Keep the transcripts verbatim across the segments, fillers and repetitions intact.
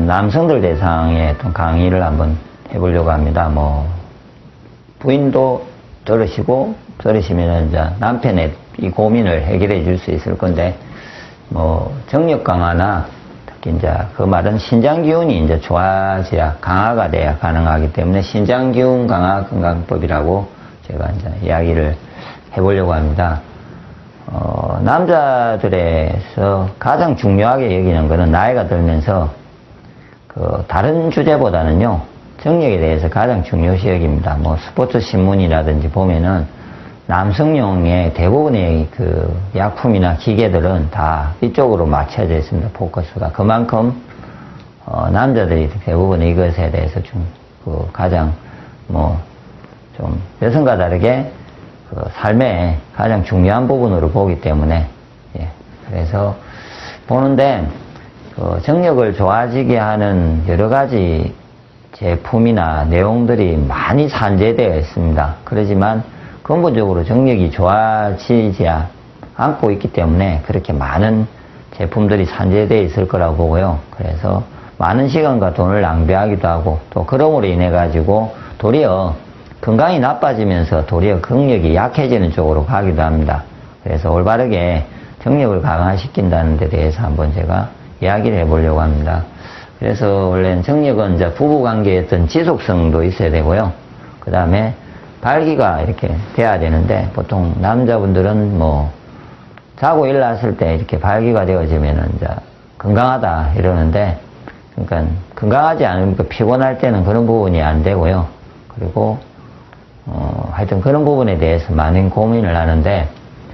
오늘은 남성들 대상의 어떤 강의를 한번 해보려고 합니다. 뭐, 부인도 들으시고, 들으시면 이제 남편의 이 고민을 해결해 줄 수 있을 건데, 뭐, 정력 강화나, 특히 이제 그 말은 신장 기운이 이제 좋아져야, 강화가 돼야 가능하기 때문에 신장 기운 강화 건강법이라고 제가 이제 이야기를 해보려고 합니다. 어, 남자들에서 가장 중요하게 여기는 거는 나이가 들면서 그 다른 주제보다는요, 정력에 대해서 가장 중요시 여깁니다. 뭐 스포츠 신문이라든지 보면은 남성용의 대부분의 그 약품이나 기계들은 다 이쪽으로 맞춰져 있습니다. 포커스가. 그만큼 어, 남자들이 대부분 이것에 대해서 좀 그 가장 뭐 좀 여성과 다르게 그 삶의 가장 중요한 부분으로 보기 때문에, 예. 그래서 보는데 그 정력을 좋아지게 하는 여러 가지 제품이나 내용들이 많이 산재되어 있습니다. 그렇지만 근본적으로 정력이 좋아지지 않고 있기 때문에 그렇게 많은 제품들이 산재되어 있을 거라고 보고요. 그래서 많은 시간과 돈을 낭비하기도 하고, 또 그럼으로 인해 가지고 도리어 건강이 나빠지면서 도리어 근력이 약해지는 쪽으로 가기도 합니다. 그래서 올바르게 정력을 강화시킨다는 데 대해서 한번 제가 이야기를 해보려고 합니다. 그래서 원래는 정력은 이제 부부관계의 어떤 지속성도 있어야 되고요. 그 다음에 발기가 이렇게 돼야 되는데, 보통 남자분들은 뭐 자고 일어났을 때 이렇게 발기가 되어지면은 이제 건강하다 이러는데, 그러니까 건강하지 않으니까 피곤할 때는 그런 부분이 안 되고요. 그리고 어, 하여튼 그런 부분에 대해서 많은 고민을 하는데,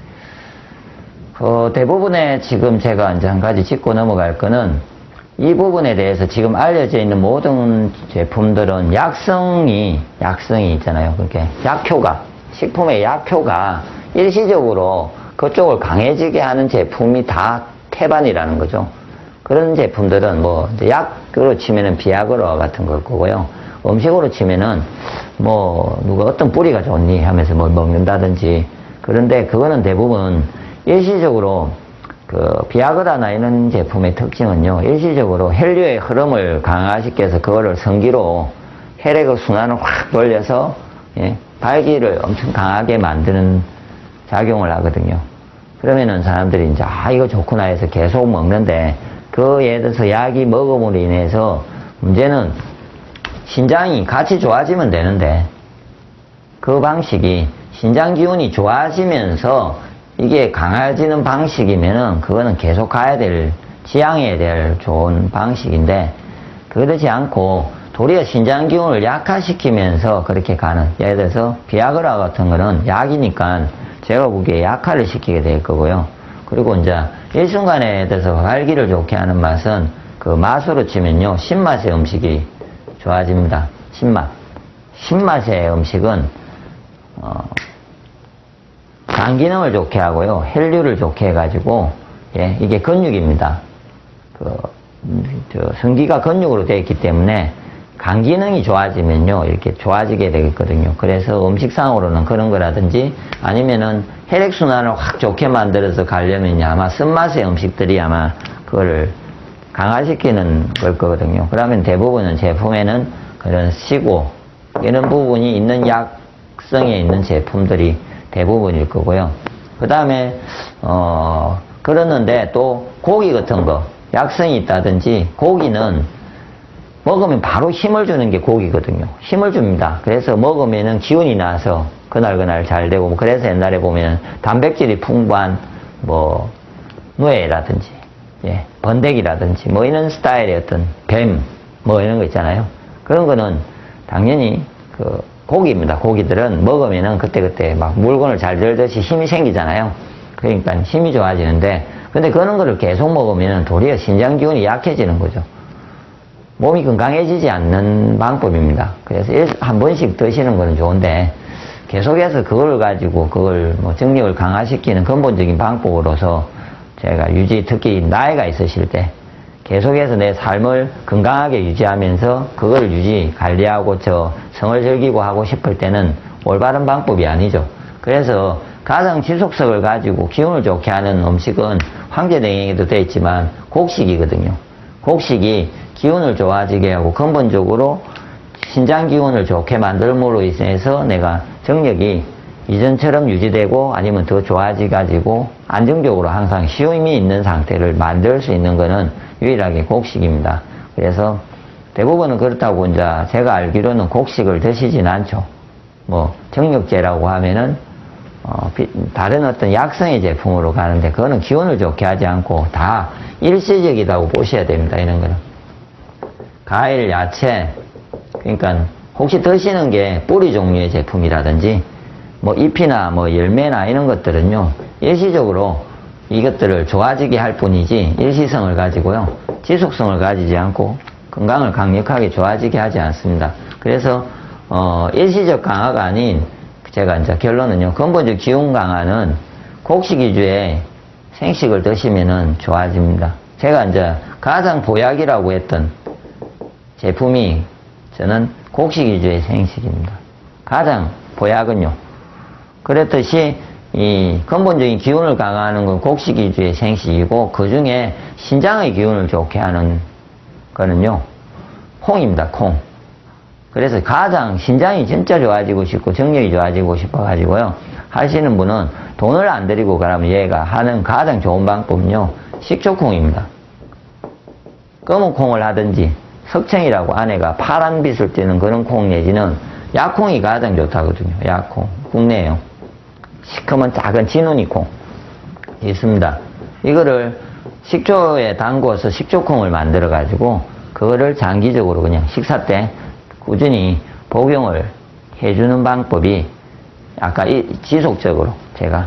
어, 대부분의 지금 제가 이제 한 가지 짚고 넘어갈 거는, 이 부분에 대해서 지금 알려져 있는 모든 제품들은 약성이, 약성이 있잖아요. 그렇게 약효가, 식품의 약효가 일시적으로 그쪽을 강해지게 하는 제품이 다 태반이라는 거죠. 그런 제품들은 뭐, 약으로 치면은 비아그라 같은 걸 거고요. 음식으로 치면은 뭐 누가 어떤 뿌리가 좋니 하면서 뭘 먹는다든지, 그런데 그거는 대부분 일시적으로 그 비아그라나 이런 제품의 특징은요, 일시적으로 혈류의 흐름을 강화시켜서 그거를 성기로 혈액의 순환을 확 돌려서, 예, 발기를 엄청 강하게 만드는 작용을 하거든요. 그러면은 사람들이 이제 아 이거 좋구나 해서 계속 먹는데, 그 예를 들어서 약이 먹음으로 인해서 문제는 신장이 같이 좋아지면 되는데, 그 방식이 신장 기운이 좋아지면서 이게 강해지는 방식이면은 그거는 계속 가야 될, 지향해야 될 좋은 방식인데, 그렇지 않고 도리어 신장 기운을 약화시키면서 그렇게 가는, 예를 들어서 비아그라 같은 거는 약이니까 제가 보기에 약화를 시키게 될 거고요. 그리고 이제 일순간에 대해서 발기를 좋게 하는 맛은, 그 맛으로 치면요, 신맛의 음식이 좋아집니다. 신맛. 신맛의 음식은, 어, 간 기능을 좋게 하고요, 혈류를 좋게 해가지고, 예, 이게 근육입니다. 그, 저, 성기가 근육으로 되어 있기 때문에, 간 기능이 좋아지면요, 이렇게 좋아지게 되겠거든요. 그래서 음식상으로는 그런 거라든지, 아니면은 혈액순환을 확 좋게 만들어서 가려면 아마 쓴맛의 음식들이 아마 그거를 강화시키는 걸 거거든요. 그러면 대부분은 제품에는 그런 시고, 이런 부분이 있는 약성에 있는 제품들이 대부분일 거고요. 그 다음에, 어, 그러는데 또 고기 같은 거, 약성이 있다든지, 고기는 먹으면 바로 힘을 주는 게 고기거든요. 힘을 줍니다. 그래서 먹으면은 기운이 나서 그날그날 잘 되고, 그래서 옛날에 보면 단백질이 풍부한 뭐, 누에라든지, 예, 번데기라든지, 뭐 이런 스타일의 어떤 뱀, 뭐 이런 거 있잖아요. 그런 거는 당연히 그 고기입니다. 고기들은 먹으면은 그때그때 막 물건을 잘 들듯이 힘이 생기잖아요. 그러니까 힘이 좋아지는데, 근데 그런 거를 계속 먹으면 도리어 신장 기운이 약해지는 거죠. 몸이 건강해지지 않는 방법입니다. 그래서 한 번씩 드시는 거는 좋은데, 계속해서 그걸 가지고 그걸 뭐 정력을 강화시키는 근본적인 방법으로서 제가 유지, 특히 나이가 있으실 때 계속해서 내 삶을 건강하게 유지하면서 그걸 유지, 관리하고 저 성을 즐기고 하고 싶을 때는 올바른 방법이 아니죠. 그래서 가장 지속성을 가지고 기운을 좋게 하는 음식은 황제냉이에도 되어 있지만 곡식이거든요. 곡식이 기운을 좋아지게 하고 근본적으로 신장 기운을 좋게 만들므로 인해서 내가 정력이 이전처럼 유지되고 아니면 더 좋아지가지고 안정적으로 항상 쉼이 있는 상태를 만들 수 있는 것은 유일하게 곡식입니다. 그래서 대부분은 그렇다고 이제 제가 알기로는 곡식을 드시진 않죠. 뭐 정력제라고 하면은 어, 다른 어떤 약성의 제품으로 가는데 그거는 기운을 좋게 하지 않고 다 일시적이라고 보셔야 됩니다. 이런 거는 과일, 야채, 그러니까 혹시 드시는 게 뿌리 종류의 제품이라든지 뭐 잎이나 뭐 열매나 이런 것들은요 일시적으로 이것들을 좋아지게 할 뿐이지 일시성을 가지고요 지속성을 가지지 않고 건강을 강력하게 좋아지게 하지 않습니다. 그래서 어 일시적 강화가 아닌 제가 이제 결론은요 근본적 기운 강화는 곡식 위주의 생식을 드시면은 좋아집니다. 제가 이제 가장 보약이라고 했던 제품이 저는 곡식 위주의 생식입니다. 가장 보약은요. 그랬듯이 이 근본적인 기운을 강화하는 건 곡식 위주의 생식이고 그 중에 신장의 기운을 좋게 하는 거는요 콩입니다. 콩. 그래서 가장 신장이 진짜 좋아지고 싶고 정력이 좋아지고 싶어 가지고요 하시는 분은 돈을 안 들이고 가라면 얘가 하는 가장 좋은 방법은요 식초콩입니다. 검은 콩을 하든지 석청이라고 안에가 파란빛을 띠는 그런 콩 내지는 약콩이 가장 좋다거든요. 약콩. 국내에요. 시커먼 작은 진우니 콩 있습니다. 이거를 식초에 담궈서 식초콩을 만들어 가지고 그거를 장기적으로 그냥 식사 때 꾸준히 복용을 해주는 방법이 아까 이 지속적으로 제가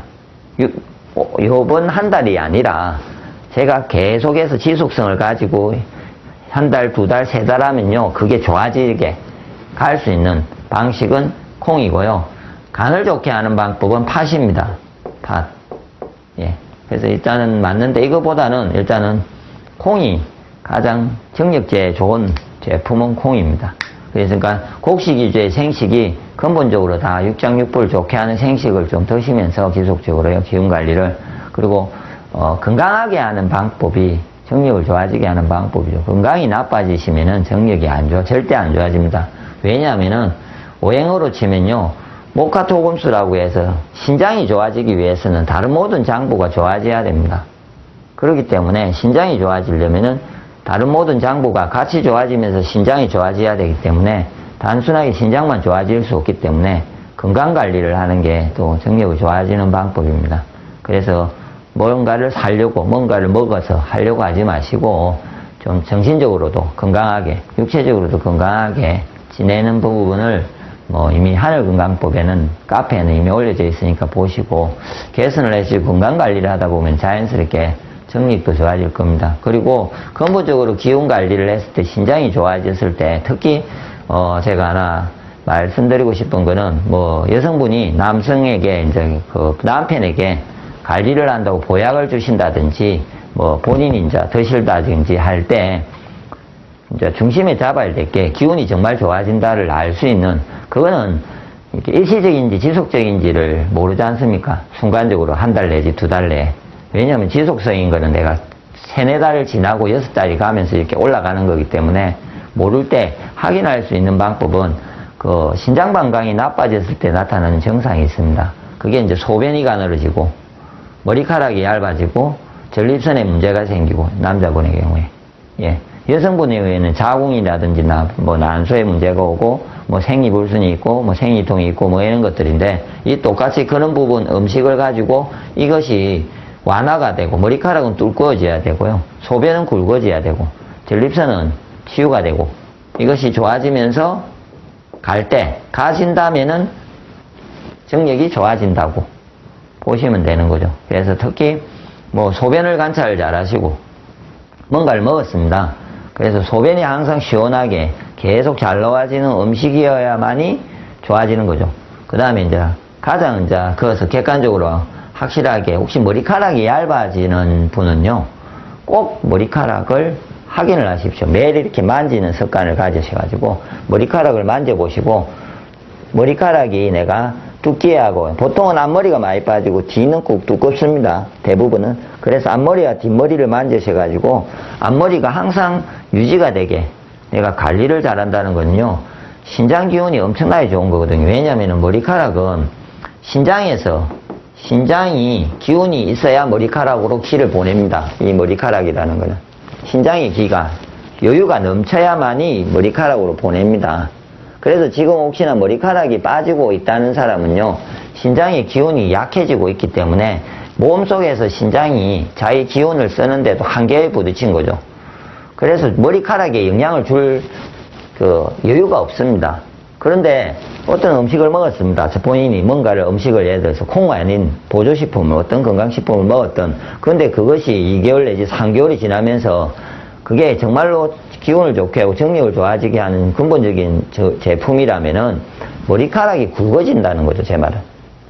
요번 한 달이 아니라 제가 계속해서 지속성을 가지고 한 달, 두 달, 세 달 하면요 그게 좋아지게 갈 수 있는 방식은 콩이고요. 간을 좋게 하는 방법은 팥입니다. 팥. 예. 그래서 일단은 맞는데 이거보다는 일단은 콩이 가장 정력제에 좋은 제품은 콩입니다. 그래서 그러니까 곡식 위주의 생식이 근본적으로 다 육장육부를 좋게 하는 생식을 좀 드시면서 지속적으로요 기운 관리를 그리고 어, 건강하게 하는 방법이 정력을 좋아지게 하는 방법이죠. 건강이 나빠지시면은 정력이 안 좋아 절대 안 좋아집니다. 왜냐하면은 오행어로 치면요 목화토금수라고 해서 신장이 좋아지기 위해서는 다른 모든 장부가 좋아져야 됩니다. 그렇기 때문에 신장이 좋아지려면은 다른 모든 장부가 같이 좋아지면서 신장이 좋아져야 되기 때문에 단순하게 신장만 좋아질 수 없기 때문에 건강관리를 하는 게 또 정력이 좋아지는 방법입니다. 그래서 뭔가를 살려고 뭔가를 먹어서 하려고 하지 마시고 좀 정신적으로도 건강하게 육체적으로도 건강하게 지내는 부분을 뭐 이미 하늘건강법에는 카페에는 이미 올려져 있으니까 보시고 개선을 해서 건강관리를 하다 보면 자연스럽게 정력도 좋아질 겁니다. 그리고 근본적으로 기운관리를 했을 때 신장이 좋아졌을 때 특히 어 제가 하나 말씀드리고 싶은 거는 뭐 여성분이 남성에게 이제 그 남편에게 관리를 한다고 보약을 주신다든지 뭐 본인이 이제 드실다든지 할 때 이제 중심에 잡아야 될 게 기운이 정말 좋아진다를 알 수 있는 그거는 이렇게 일시적인지 지속적인지를 모르지 않습니까? 순간적으로 한 달 내지 두 달 내에. 왜냐하면 지속성인 거는 내가 세네 달을 지나고 여섯 달이 가면서 이렇게 올라가는 거기 때문에 모를 때 확인할 수 있는 방법은 그 신장 방광이 나빠졌을 때 나타나는 증상이 있습니다. 그게 이제 소변이 가늘어지고 머리카락이 얇아지고 전립선에 문제가 생기고 남자분의 경우에 예 여성분의 경우에는 자궁이라든지 나, 뭐 난소에 문제가 오고 뭐 생리불순이 있고 뭐 생리통이 있고 뭐 이런 것들인데 이 똑같이 그런 부분 음식을 가지고 이것이 완화가 되고 머리카락은 뚫어져야 되고요 소변은 굵어져야 되고 전립선은 치유가 되고 이것이 좋아지면서 갈 때 가진다면은 정력이 좋아진다고 보시면 되는 거죠. 그래서 특히 뭐 소변을 관찰을 잘 하시고 뭔가를 먹었습니다. 그래서 소변이 항상 시원하게 계속 잘 나와지는 음식이어야만이 좋아지는 거죠. 그 다음에 이제 가장 이제 그것을 객관적으로 확실하게 혹시 머리카락이 얇아지는 분은요 꼭 머리카락을 확인을 하십시오. 매일 이렇게 만지는 습관을 가지셔가지고 머리카락을 만져보시고 머리카락이 내가 두께하고, 보통은 앞머리가 많이 빠지고 뒤는 꼭 두껍습니다. 대부분은. 그래서 앞머리와 뒷머리를 만드셔가지고 앞머리가 항상 유지가 되게 내가 관리를 잘한다는 건요, 신장 기운이 엄청나게 좋은 거거든요. 왜냐면은 머리카락은 신장에서, 신장이 기운이 있어야 머리카락으로 기를 보냅니다. 이 머리카락이라는 거는. 신장의 기가, 여유가 넘쳐야만이 머리카락으로 보냅니다. 그래서 지금 혹시나 머리카락이 빠지고 있다는 사람은요, 신장의 기운이 약해지고 있기 때문에 몸속에서 신장이 자기 기운을 쓰는데도 한계에 부딪힌 거죠. 그래서 머리카락에 영향을 줄 그 여유가 없습니다. 그런데 어떤 음식을 먹었습니다. 본인이 뭔가를 음식을 예를 들어서 콩이 아닌 보조식품을, 어떤 건강식품을 먹었던, 그런데 그것이 이 개월 내지 삼 개월이 지나면서 그게 정말로 기운을 좋게 하고 정력을 좋아지게 하는 근본적인 저 제품이라면은 머리카락이 굵어진다는 거죠, 제 말은.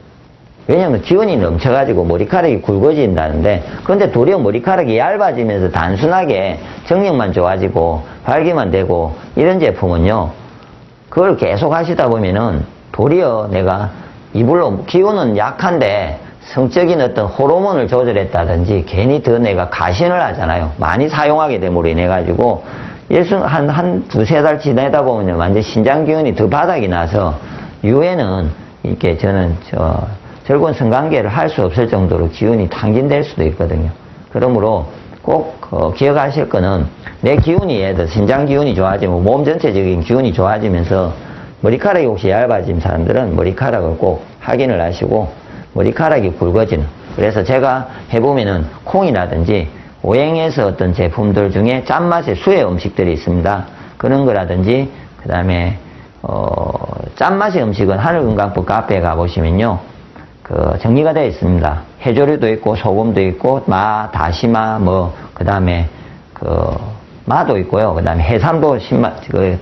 왜냐하면 기운이 넘쳐가지고 머리카락이 굵어진다는데, 그런데 도리어 머리카락이 얇아지면서 단순하게 정력만 좋아지고 활기만 되고 이런 제품은요, 그걸 계속 하시다 보면은 도리어 내가 이불로, 기운은 약한데 성적인 어떤 호르몬을 조절했다든지 괜히 더 내가 가신을 하잖아요. 많이 사용하게 됨으로 인해 가지고 일순 한, 한 두세 달 지내다 보면 완전 신장 기운이 더 바닥이 나서 이후에는 이렇게 저는 저 절곤 성관계를 할 수 없을 정도로 기운이 탕진될 수도 있거든요. 그러므로 꼭 어, 기억하실 거는 내 기운이 예를 들어 신장 기운이 좋아지면 몸 전체적인 기운이 좋아지면서 머리카락이 혹시 얇아진 사람들은 머리카락을 꼭 확인을 하시고 머리카락이 굵어지는, 그래서 제가 해보면은 콩이라든지 오행에서 어떤 제품들 중에 짠맛의 수의 음식들이 있습니다. 그런 거라든지 그 다음에 어, 짠맛의 음식은 하늘건강법 카페에 가보시면요, 그 정리가 되어 있습니다. 해조류도 있고 소금도 있고 마, 다시마, 뭐 그 다음에 그 마도 있고요. 그 다음에 해삼도 신맛 그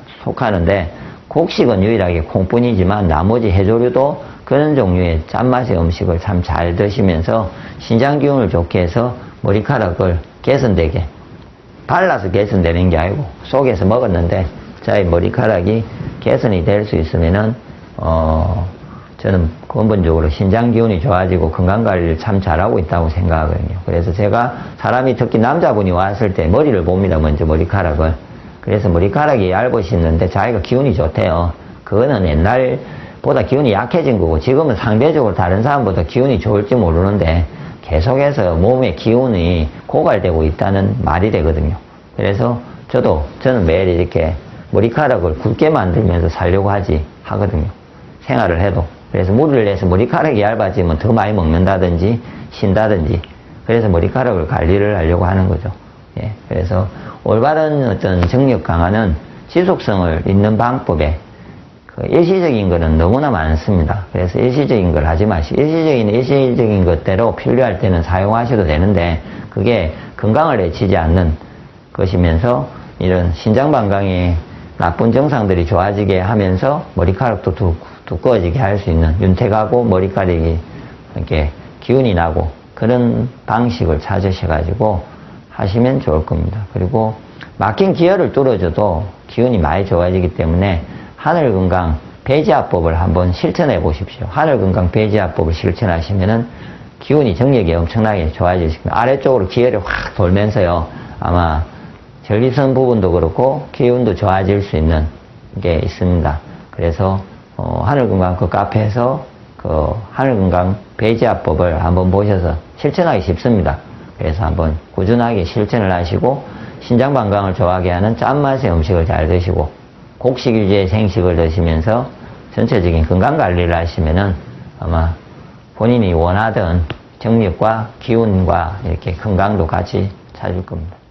속하는데 곡식은 유일하게 콩뿐이지만 나머지 해조류도 그런 종류의 짠맛의 음식을 참 잘 드시면서 신장 기운을 좋게 해서 머리카락을 개선되게, 발라서 개선되는 게 아니고 속에서 먹었는데 자기 머리카락이 개선이 될 수 있으면은 어 저는 근본적으로 신장 기운이 좋아지고 건강관리를 참 잘하고 있다고 생각하거든요. 그래서 제가 사람이, 특히 남자분이 왔을 때 머리를 봅니다. 먼저 머리카락을. 그래서 머리카락이 얇으시는데 자기가 기운이 좋대요. 그거는 옛날보다 기운이 약해진 거고 지금은 상대적으로 다른 사람보다 기운이 좋을지 모르는데 계속해서 몸의 기운이 고갈되고 있다는 말이 되거든요. 그래서 저도 저는 매일 이렇게 머리카락을 굵게 만들면서 살려고 하지 하거든요. 생활을 해도. 그래서 무리를 내서 머리카락이 얇아지면 더 많이 먹는다든지 쉰다든지, 그래서 머리카락을 관리를 하려고 하는 거죠. 예. 그래서 올바른 어떤 정력 강화는 지속성을 잇는 방법에 그 일시적인 거는 너무나 많습니다. 그래서 일시적인 걸 하지 마시고, 일시적인, 일시적인 것대로 필요할 때는 사용하셔도 되는데, 그게 건강을 해치지 않는 것이면서 이런 신장방광의 나쁜 증상들이 좋아지게 하면서 머리카락도 두, 두꺼워지게 할 수 있는, 윤택하고 머리카락이 이렇게 기운이 나고 그런 방식을 찾으셔가지고 하시면 좋을 겁니다. 그리고 막힌 기혈을 뚫어줘도 기운이 많이 좋아지기 때문에 하늘건강 배지압법을 한번 실천해 보십시오. 하늘건강 배지압법을 실천하시면은 기운이, 정력이 엄청나게 좋아지십니다. 아래쪽으로 기혈이 확 돌면서요, 아마 전리선 부분도 그렇고 기운도 좋아질 수 있는 게 있습니다. 그래서 어, 하늘건강 그 카페에서 그 하늘건강 배지압법을 한번 보셔서 실천하기 쉽습니다. 그래서 한번 꾸준하게 실천을 하시고 신장방광을 좋아하게 하는 짠맛의 음식을 잘 드시고 곡식 위주의 생식을 드시면서 전체적인 건강관리를 하시면은 아마 본인이 원하던 정력과 기운과 이렇게 건강도 같이 찾을 겁니다.